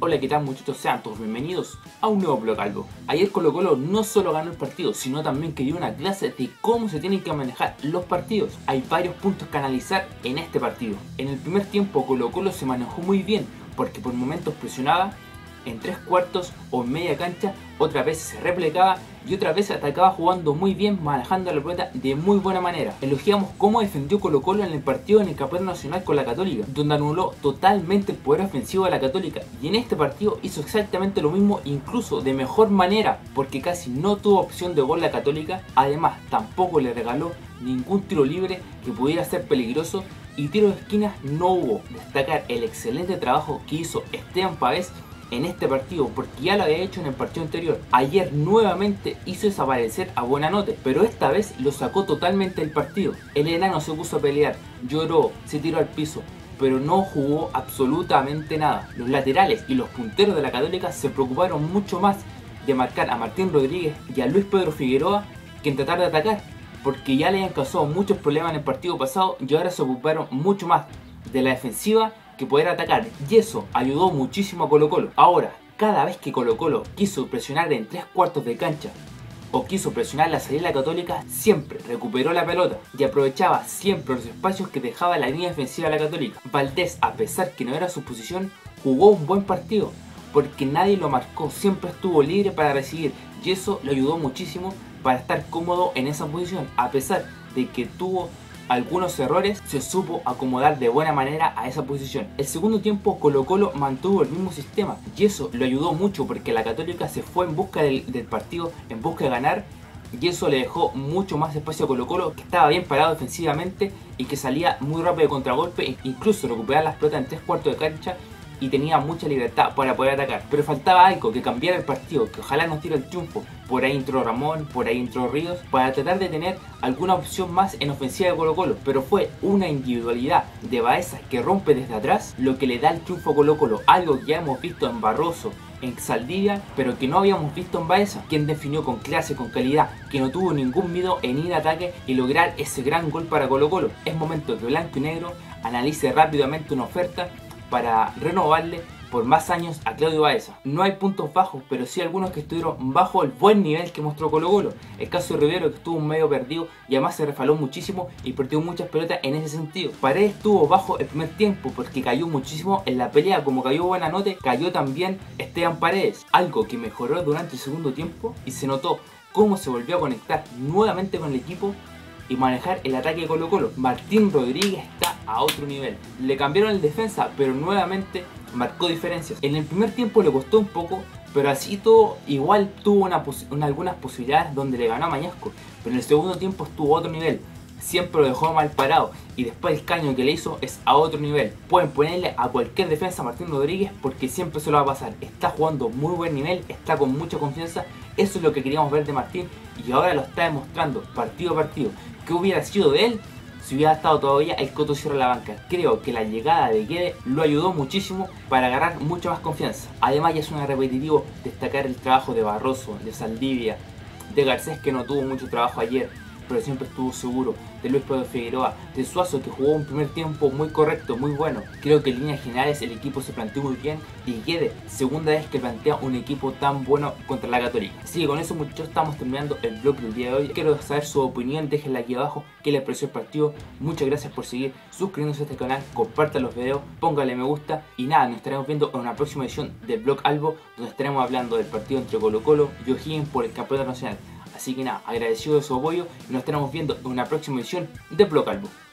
Hola, ¿qué tal muchachos? Sean todos bienvenidos a un nuevo Blog Albo. Ayer Colo Colo no solo ganó el partido, sino también que dio una clase de cómo se tienen que manejar los partidos. Hay varios puntos que analizar en este partido. En el primer tiempo Colo Colo se manejó muy bien, porque por momentos presionaba en tres cuartos o en media cancha, otra vez se replegaba y otra vez atacaba jugando muy bien, manejando la pelota de muy buena manera. Elogiamos cómo defendió Colo Colo en el partido en el Campeonato Nacional con la Católica, donde anuló totalmente el poder ofensivo de la Católica, y en este partido hizo exactamente lo mismo, incluso de mejor manera, porque casi no tuvo opción de gol la Católica. Además tampoco le regaló ningún tiro libre que pudiera ser peligroso, y tiro de esquinas no hubo. Destacar el excelente trabajo que hizo Esteban Pavés en este partido, porque ya lo había hecho en el partido anterior. Ayer nuevamente hizo desaparecer a Buenanote, pero esta vez lo sacó totalmente del partido. El enano se puso a pelear, lloró, se tiró al piso, pero no jugó absolutamente nada. Los laterales y los punteros de la Católica se preocuparon mucho más de marcar a Martín Rodríguez y a Luis Pedro Figueroa que en tratar de atacar, porque ya le habían causado muchos problemas en el partido pasado y ahora se ocuparon mucho más de la defensiva que poder atacar, y eso ayudó muchísimo a Colo Colo. Ahora, cada vez que Colo Colo quiso presionar en tres cuartos de cancha o quiso presionar la salida de la Católica, siempre recuperó la pelota y aprovechaba siempre los espacios que dejaba la línea defensiva de la Católica. Valdés, a pesar que no era su posición, jugó un buen partido, porque nadie lo marcó, siempre estuvo libre para recibir, y eso le ayudó muchísimo para estar cómodo en esa posición. A pesar de que tuvo algunos errores, se supo acomodar de buena manera a esa posición. El segundo tiempo Colo Colo mantuvo el mismo sistema, y eso lo ayudó mucho, porque la Católica se fue en busca del partido, en busca de ganar, y eso le dejó mucho más espacio a Colo Colo, que estaba bien parado defensivamente y que salía muy rápido de contragolpe, e incluso recuperar las pelotas en tres cuartos de cancha, y tenía mucha libertad para poder atacar. Pero faltaba algo que cambiara el partido, que ojalá nos diera el triunfo. Por ahí entró Ramón, por ahí entró Ríos, para tratar de tener alguna opción más en ofensiva de Colo Colo. Pero fue una individualidad de Baeza que rompe desde atrás lo que le da el triunfo a Colo Colo. Algo que ya hemos visto en Barroso, en Saldivia, pero que no habíamos visto en Baeza, quien definió con clase, con calidad, que no tuvo ningún miedo en ir a ataque y lograr ese gran gol para Colo Colo. Es momento que Blanco y Negro analice rápidamente una oferta para renovarle por más años a Claudio Baeza. No hay puntos bajos, pero sí algunos que estuvieron bajo el buen nivel que mostró Colo Colo. El caso de Rivero, que estuvo medio perdido y además se resbaló muchísimo y perdió muchas pelotas en ese sentido. Paredes estuvo bajo el primer tiempo porque cayó muchísimo en la pelea. Como cayó Buenanote, cayó también Esteban Paredes, algo que mejoró durante el segundo tiempo, y se notó cómo se volvió a conectar nuevamente con el equipo y manejar el ataque de Colo Colo. Martín Rodríguez está a otro nivel. Le cambiaron el defensa, pero nuevamente marcó diferencias. En el primer tiempo le costó un poco, pero así todo igual tuvo algunas posibilidades donde le ganó a Mañasco. Pero en el segundo tiempo estuvo a otro nivel. Siempre lo dejó mal parado, y después el caño que le hizo es a otro nivel. Pueden ponerle a cualquier defensa a Martín Rodríguez porque siempre se lo va a pasar. Está jugando muy buen nivel, está con mucha confianza. Eso es lo que queríamos ver de Martín, y ahora lo está demostrando partido a partido. ¿Qué hubiera sido de él si hubiera estado todavía el Coto Sierra en la banca? Creo que la llegada de Guede lo ayudó muchísimo para agarrar mucha más confianza. Además, ya suena repetitivo destacar el trabajo de Barroso, de Saldivia, de Garcés, que no tuvo mucho trabajo ayer, pero siempre estuvo seguro, de Luis Pedro Figueroa, de Suazo, que jugó un primer tiempo muy correcto, muy bueno. Creo que en líneas generales el equipo se planteó muy bien, y Guede, segunda vez que plantea un equipo tan bueno contra la Católica. Así que con eso, muchachos, estamos terminando el vlog del día de hoy. Quiero saber su opinión, déjenla aquí abajo, qué les pareció el partido. Muchas gracias por seguir, suscribiéndose a este canal, compartan los videos, pónganle me gusta, y nada, nos estaremos viendo en una próxima edición del Blog Albo, donde estaremos hablando del partido entre Colo Colo y O'Higgins por el Campeonato Nacional. Así que nada, agradecido de su apoyo, y nos estaremos viendo en una próxima edición de Blog Albo.